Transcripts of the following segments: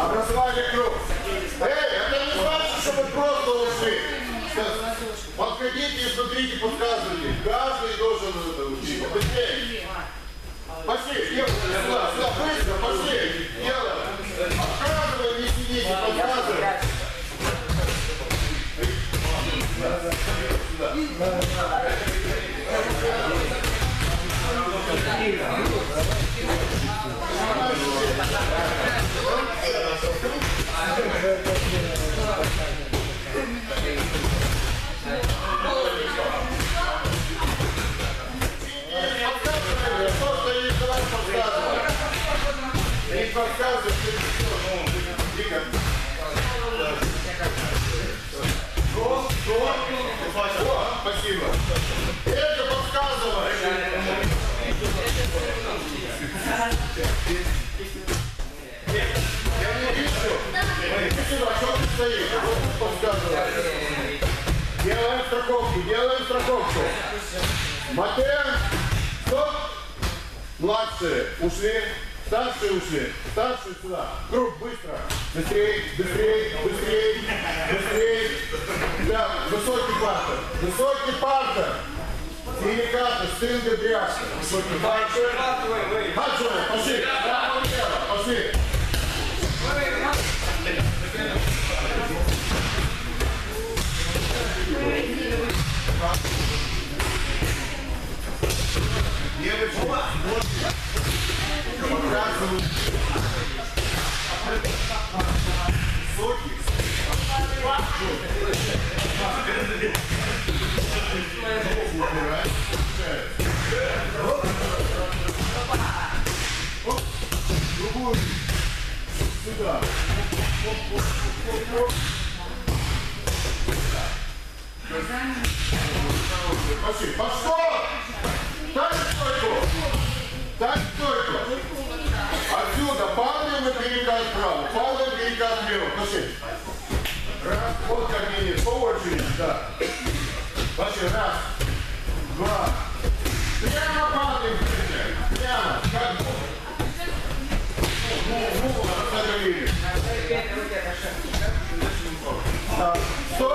Образовали круг. Это не значит, что вы просто ушли. Подходите и смотрите, подсказывайте. Каждый должен это учить. Быстрее. Пошли, делай сюда, быстро, пошли. Делай. Подсказывай, не сидите, подсказывай. Не подсказывай, спасибо. Это подсказывай. Я не вижу. А что ты стоишь? Подсказывай. Делаем страховку. Матер, стоп. Младшие ушли. Старшие ушли. Старшие сюда. Круг, быстро. Быстрей. Да, высокий партер. Деликатно, стринга дряжка. Высокий партер. Хаджоны, пошли. Пошли. Девочки, показывают. Высокий. Другую. Сюда. Пошли. Пошел! Дай стойку. Отсюда падаем и перекат вправо. Падаем, перекат влево. Пошли. Раз, вот как минимум. По очереди, да. Пошли. Раз, два. Прямо падаем. Прямо. Как остановили. Стоп.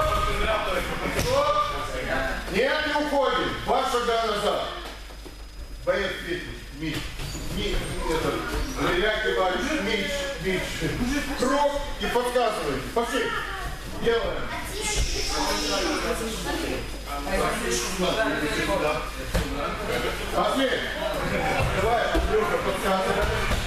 Нет, не уходим. Два шага назад. Боец Мич. Реляки варишь. Мич. Круг и подсказывай. Пошли. Делаем. Пошли. Давай, Андрюха, подсказывай.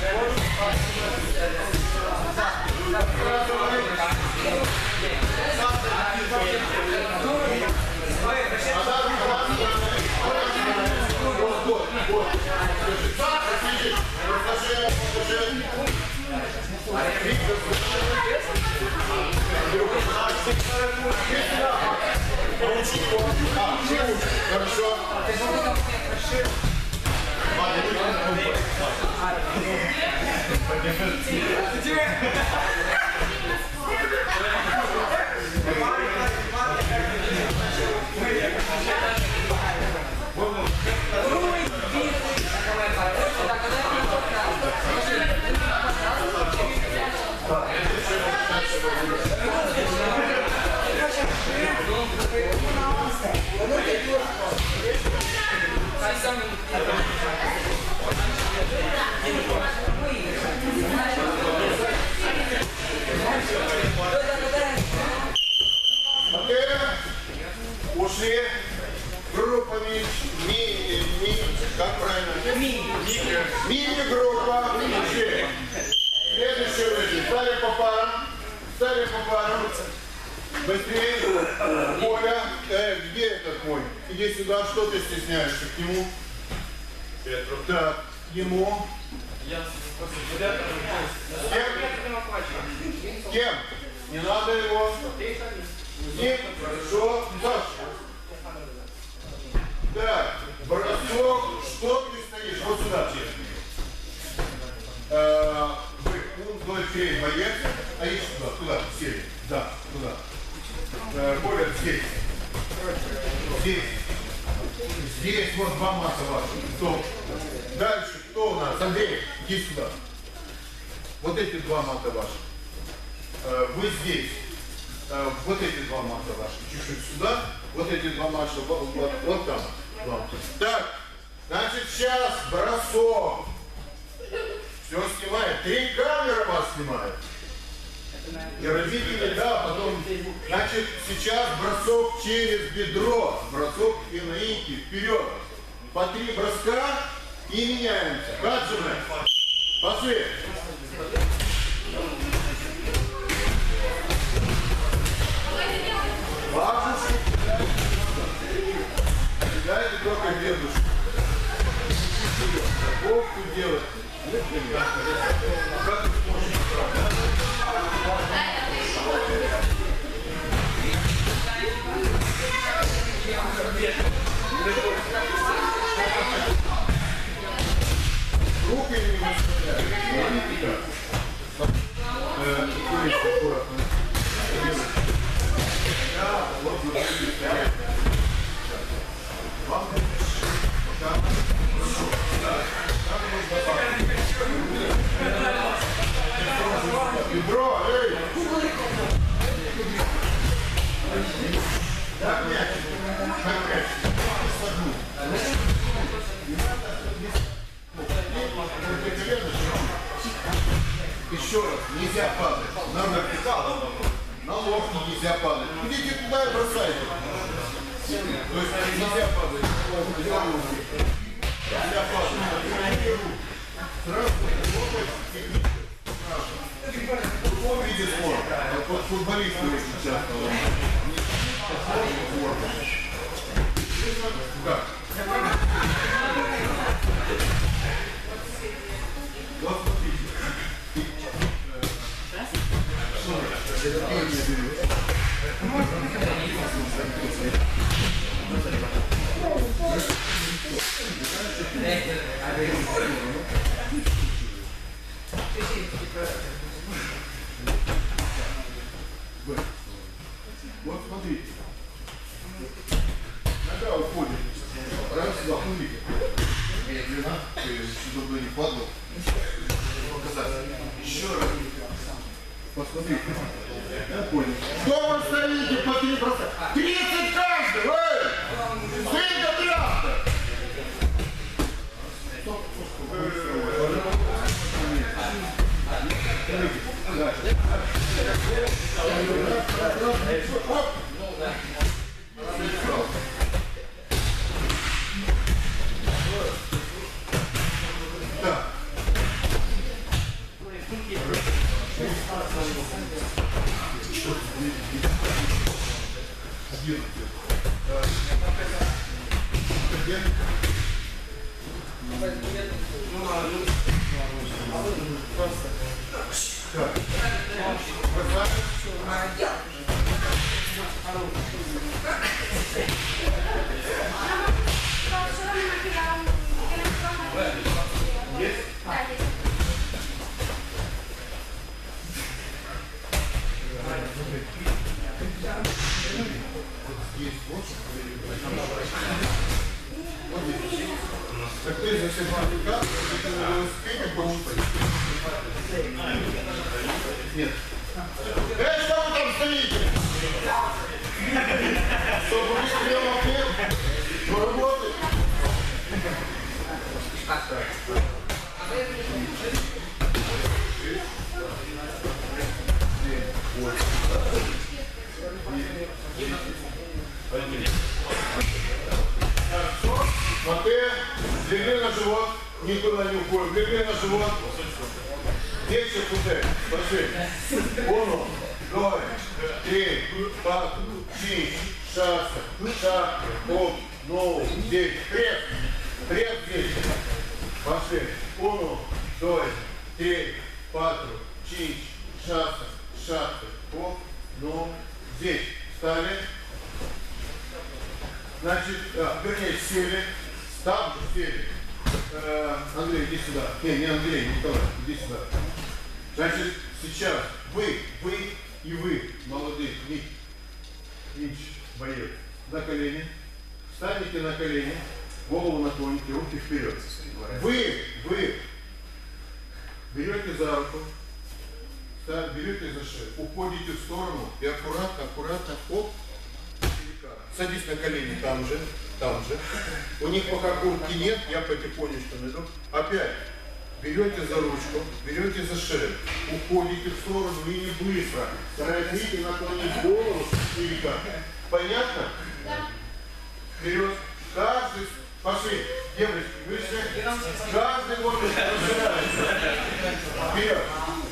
Хорошо. Ушли группами, как правильно? Мини-группа. Следующий выйдет. Ставим по парам. Быстрее. Коля, где этот мой? Иди сюда, что ты стесняешься? К нему. Так, ему. Кем? Не надо его. Нет, хорошо. Саша. Так, бросок. Что ты стоишь? Вот сюда. Вы, перед боец. А иди сюда, туда, сели. Да, туда. Коля, здесь. Здесь вот два масса ваших. Стоп. Дальше кто у нас? Андрей, иди сюда. Вот эти два мата ваших. вы здесь. Вот эти два масла ваши, чуть-чуть сюда. Вот эти два масла, вот там. Так, значит, сейчас бросок. Все снимает. 3 камеры вас снимают. И родители, да, потом. Значит, сейчас бросок через бедро. Бросок и наики вперед. По 3 броска и меняемся. Как же мы? Пошли. Бабушку кидайте только дедушку. Ковку делать. Как ты можешь руки не выставляют. Бедро, эй! Так, мяч. Как мяч. Еще раз, нельзя падать. На вертикал, на локти нельзя падать. Идите туда и бросайте. То есть нельзя падать. Нельзя падать. Сразу локоть и в каком виде спорта? Вот футболисты очень часто. Как? Вот вот смотрите. Нога уходит. Раз, два, пулики. Медленно, чтобы не падал. Показать. Еще раз. Посмотрите. Я понял. Что вы стоите по 3%? 30 каждый! Эй! Сколько тряпка? Нет. Эй, что вы там стоите? Чтобы вы стрелок работать. Смотри, легли на живот, никуда не уходим. Легли на живот. 10 секунд. Пошли. 1, 2, 3, 4, 5, 6, 7, 8, 9. Крест. Крест здесь. Пошли. 1, 2, 3, 4, 5, 6, 7, 8, 9. Встали. Значит, вернее, сели. Там же сели. Андрей, иди сюда. Не Андрей, Николай, иди сюда. Значит, сейчас вы и вы, молодые, Нич, боец, на колени. Встанете на колени, голову наклоните, руки вперед. Вы берете за руку, Так, берете за шею, уходите в сторону и аккуратно, аккуратно, оп, садись на колени там же, там же. У них пока куртки нет, я потихонечку найду. Опять берете за ручку, берете за шею, уходите в сторону и не быстро. Старайтесь наклонить голову слегка. Понятно? Да. Вперед. Каждый, пошли, девочки, выше. Каждый может разбираться. Вперед.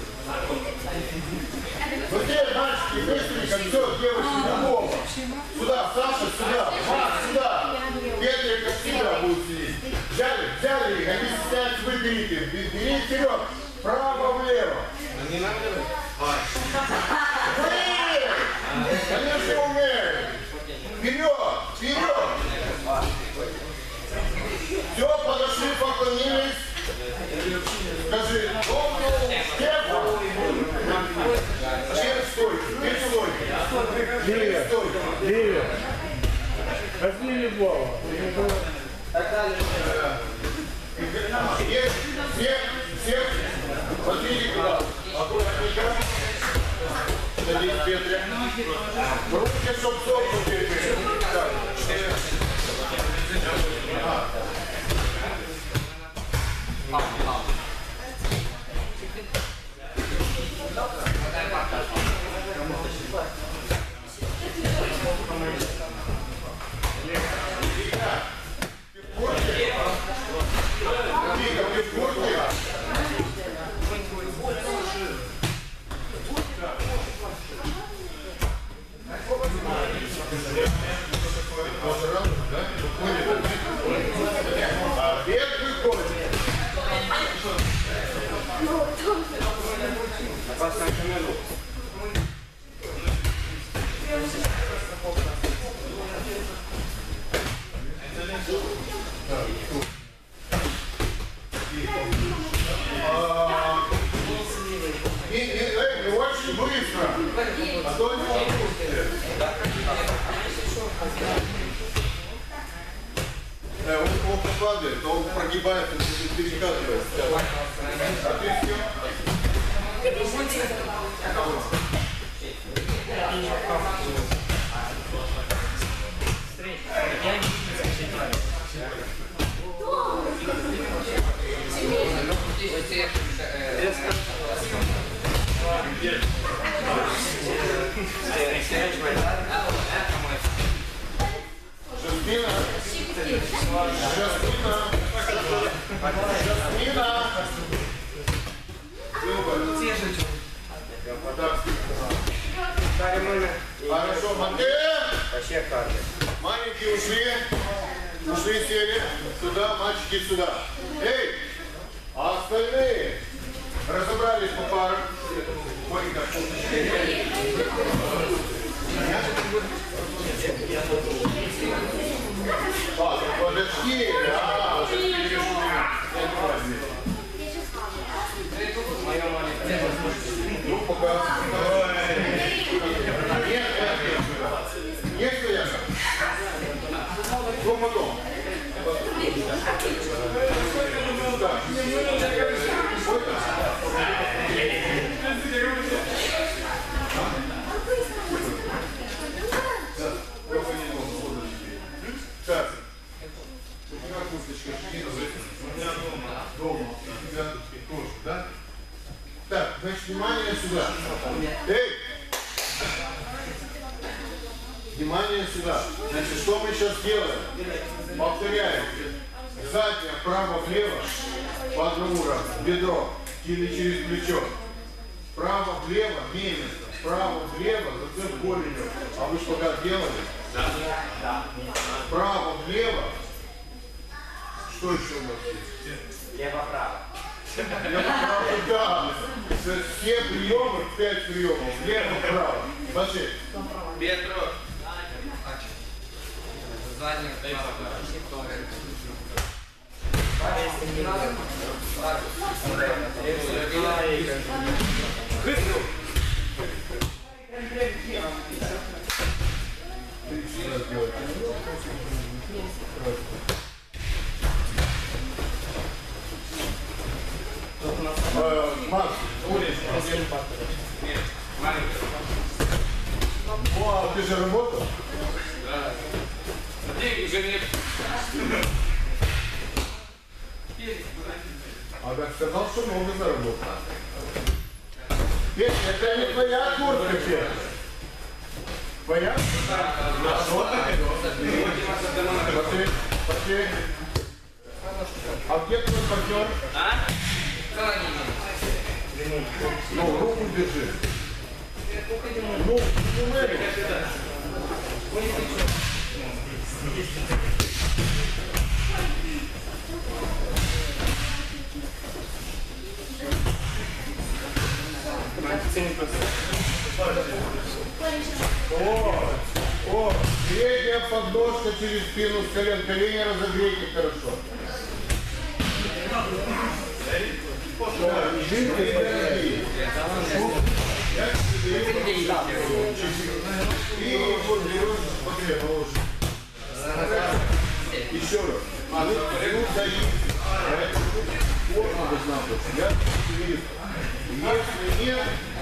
Быстрее, мальчики, быстренько, все, девочки, готово. Сюда, Саша, сюда, Макс, сюда. Петя, как всегда, будет сидеть. Взяли их, они стесняются, вы берите. Бери вперед, вправо-влево. Не надо делать? Конечно, умеют. Вперед. Все, подошли, поклонились. Скажи, Левее. Возьми любого. Всех. Смотрите, куда. Аккуратненько. Садись, Петя. Руки, чтоб сопнутые были. Так, очень быстро. А то не получится. Он плохо падает, он прогибается, перекатывается. А ты все? Хорошо, Матвей. Маленькие ушли, сели. Сюда, мальчики, сюда. Эй, а остальные разобрались по парам. Подожди. Ну, пока. Нет, стояка. Дома. Так. У тебя курточка. Дома. У тебя тоже, да? Так, значит, внимание сюда. Эй! Внимание сюда. Значит, что мы сейчас делаем? Повторяем. Заднее, вправо-влево. По одному разу. Бедро. Или через плечо. Вправо-влево, место. Вправо-влево, затем голенью. А вы шпагат делали? Да. Вправо-влево. Что еще у нас есть? Лево-право. Лево-право, да. Все приемы, 5 приемов. Лево-право. Пошли. Бедро. Задний. Макс, улица. Нет, маленькая. О, а ты же работал? Да. Деньги уже нет. А так сказал, что много заработал. Петя, это не твоя куртка, Петя. Твоя? Да. Пошли. А где твой партнер? А? Ну, руку держи. Ну, эту. О, средняя подножка через спину с колен. Колени разогрейте хорошо. Жидкость дорогие. И вот берешь, смотри, положишь. Еще раз. А ну, даи. Форма должна быть. Я вижу. Если нет,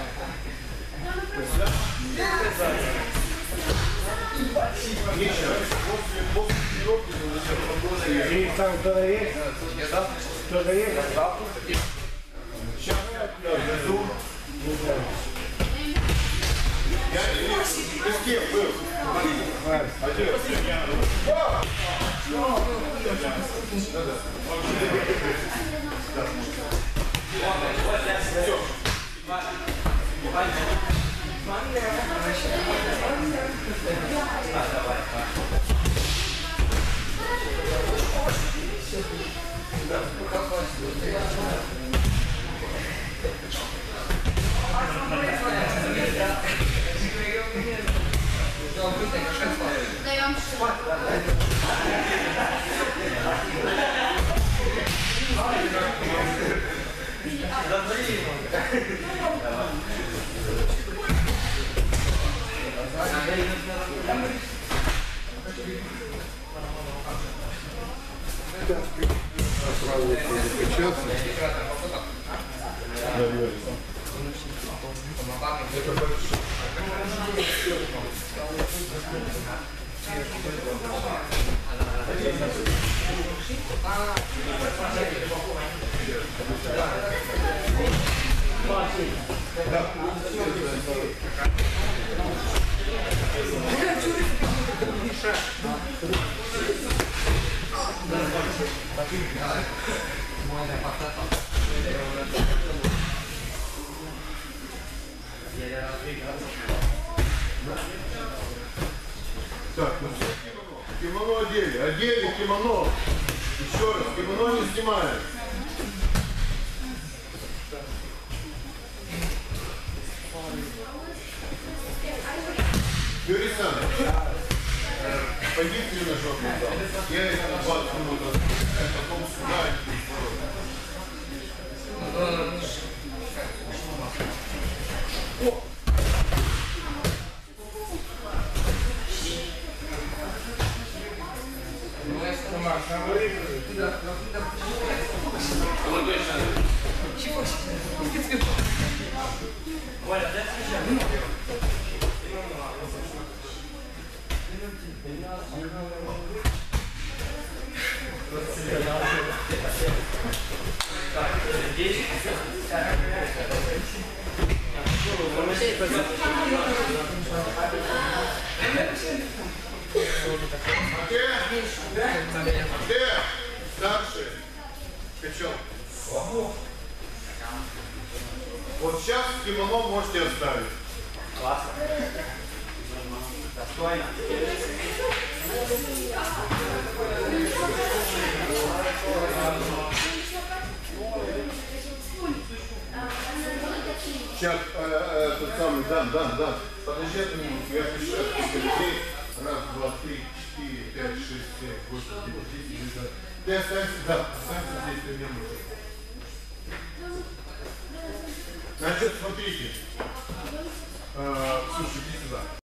после тренировки И там кто-то есть? Кто-то есть? сейчас я внизу. Я с кем был? Один. Все. Так, ну все, кимоно одели. Одели кимоно. Еще раз, кимоно не снимаем. Юрий Александрович, пойдите на жопу. Я это на 20 минут, потом сюда. Где? Старший. Качал. Вот сейчас кимоно можете оставить. Классно. Достойно. Сейчас тот самый, Дан. Подожди одну минуту, я пишу. Раз, два, три, 4, 5, 6, 7, 8, 9, 10, 11. Ты останься, да, останься здесь примерно. Значит, смотрите. Слушай, иди сюда.